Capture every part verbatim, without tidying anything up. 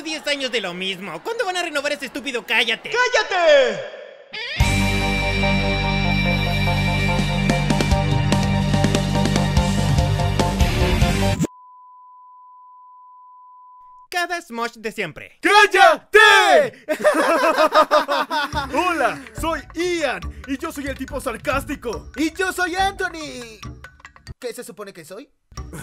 diez años de lo mismo. ¿Cuándo van a renovar ese estúpido cállate? ¡Cállate! Cada Smosh de siempre. ¡Cállate! Hola, soy Ian y yo soy el tipo sarcástico. Y yo soy Anthony. ¿Qué se supone que soy?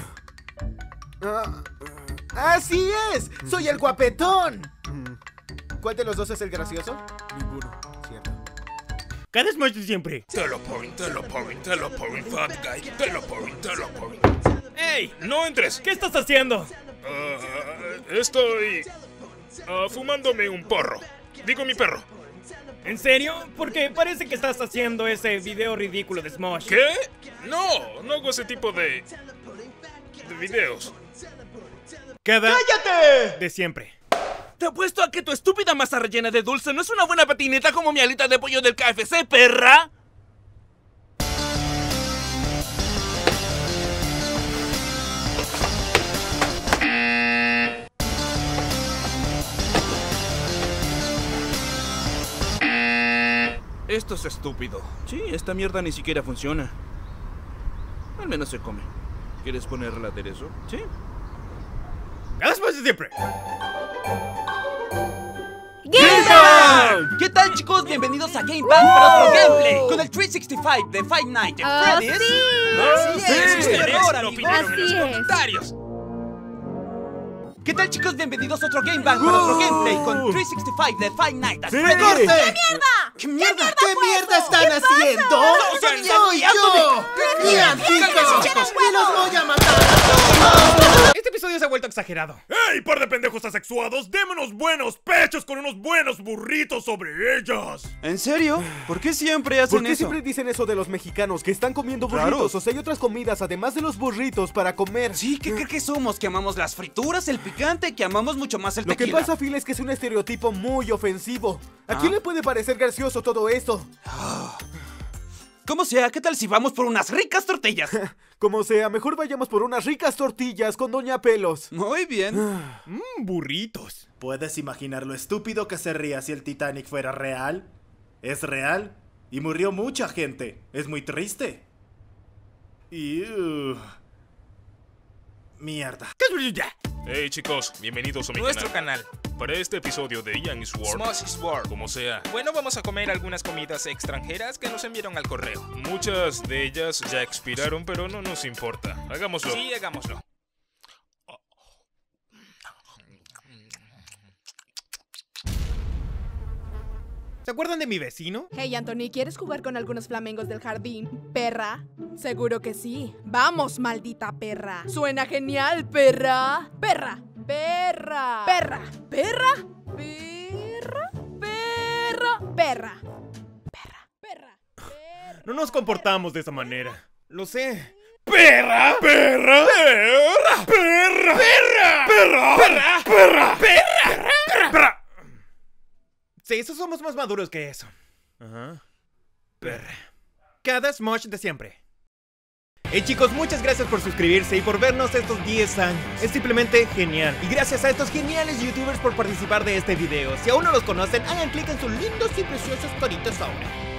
Ah, ¡así es! ¡Soy el guapetón! ¿Cuál de los dos es el gracioso? Ninguno. Cierto. Cada Smosh de siempre. Teleporting, teleporting, teleporting, fat guy. Teleporting, teleporting. ¡Ey! ¡No entres! ¿Qué estás haciendo? Uh, estoy... Uh, fumándome un porro. Digo mi perro. ¿En serio? Porque parece que estás haciendo ese video ridículo de Smosh. ¿Qué? No, no hago ese tipo de... de videos. Cada ¡Cállate! de siempre. Te apuesto a que tu estúpida masa rellena de dulce no es una buena patineta como mi alita de pollo del K F C, perra. Esto es estúpido. Sí, esta mierda ni siquiera funciona. Al menos se come. ¿Quieres ponerle aderezo? Sí. Cada Smosh de siempre. ¡Gamebang! ¿Qué tal, chicos? Bienvenidos a Gamebang para otro gameplay con el trescientos sesenta y cinco de Five Nights at Ah, Freddy's. sí. Así Sí, es, ustedes error, lo amigos. pidieron en Así los es. comentarios. ¿Qué tal, chicos? Bienvenidos a otro Gamebang para otro gameplay con trescientos sesenta y cinco de Five Nights at Sí. Freddy's. ¡Corte! ¡Mierda! ¿Qué mierda? ¿Qué ¿Qué fue mierda eso? están ¿Qué haciendo? pasa? ¡Soy ¡Soy yo! ¡Ian, chicos! chicos, ¡Me los voy a matar a todos! Este episodio se ha vuelto exagerado. ¡Ey, par de pendejos asexuados! ¡Deme unos buenos pechos con unos buenos burritos sobre ellas! ¿En serio? ¿Por qué siempre ¿Por hacen qué eso? siempre dicen eso de los mexicanos? Que están comiendo Claro. burritos. O sea, hay otras comidas además de los burritos para comer. Sí, ¿qué cree que somos? ¿Que amamos las frituras, el picante? ¿Que amamos mucho más el Lo que tequila? pasa, Phil, es que es un estereotipo muy ofensivo. ¿A Ah. quién le puede parecer gracioso todo esto? Como sea, ¿qué tal si vamos por unas ricas tortillas? Como sea, mejor vayamos por unas ricas tortillas con Doña Pelos. Muy bien. Mmm, burritos. ¿Puedes imaginar lo estúpido que sería si el Titanic fuera real? Es real y murió mucha gente. Es muy triste. Y... uh, mierda. Hey chicos, bienvenidos a mi Nuestro canal. canal. Para este episodio de Ian is War, Smosh is War. como sea, Bueno, vamos a comer algunas comidas extranjeras que nos enviaron al correo. muchas de ellas ya expiraron, pero no nos importa. Hagámoslo. Sí, hagámoslo. ¿Se acuerdan de mi vecino? Hey, Anthony, ¿quieres jugar con algunos flamengos del jardín, perra? Seguro que sí. Vamos, maldita perra. Suena genial, perra. Perra. Perra. Perra. Perra. Perra. Perra. Perra. Perra. Perra. Perra. No nos comportamos de esa manera. Lo sé. ¡Perra! ¡Perra! ¡Perra! ¡Perra! ¡Perra! ¡Perra! ¡Perra! ¡Perra! ¡Perra! ¡Perra! Sí, esos somos más maduros que eso. Ajá. Perra. Cada Smosh de siempre. Hey chicos, muchas gracias por suscribirse y por vernos estos diez años. Es simplemente genial. Y gracias a estos geniales youtubers por participar de este video. Si aún no los conocen, hagan clic en sus lindos y preciosos coritos ahora.